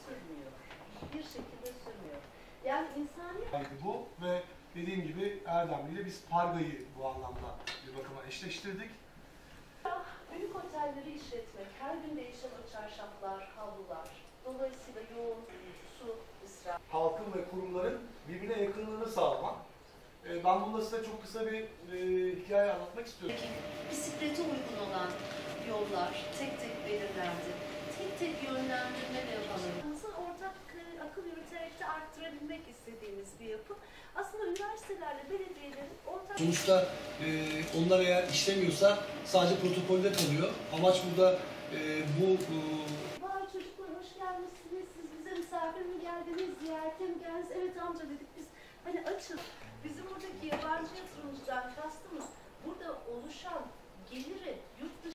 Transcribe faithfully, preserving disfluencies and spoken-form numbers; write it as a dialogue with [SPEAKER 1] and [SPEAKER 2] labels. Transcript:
[SPEAKER 1] sürmüyor. Bir şekilde sürmüyor. Yani insani...
[SPEAKER 2] Bu ve dediğim gibi Erdemli ile biz Parga'yı bu anlamda bir bakıma eşleştirdik.
[SPEAKER 1] Büyük otelleri işletmek, her gün değişen o çarşaflar, havlular, dolayısıyla yoğun su israfı.
[SPEAKER 2] Halkın ve kurumların birbirine yakınlığını sağlamak. Ben bunda size çok kısa bir e, hikaye anlatmak istiyorum.
[SPEAKER 1] Bisiklete uygun olan yollar tek tek belirlendi. Tek tek yönlendirme de yapalım. Ortak akıl yürüterek de arttırabilmek istediğimiz bir yapı. Aslında üniversitelerle belediyelerin ortak...
[SPEAKER 2] Sonuçta e, onlar eğer işlemiyorsa sadece protokolde kalıyor. Amaç burada e, bu... E...
[SPEAKER 1] Vay çocuklar hoş gelmişsiniz, siz bize misafir mi geldiniz, ziyarete mi geldiniz? Evet amca dedik biz, hani açın. Bizim buradaki yabancı yatırımcıdan kastımız burada oluşan geliri yurt dışı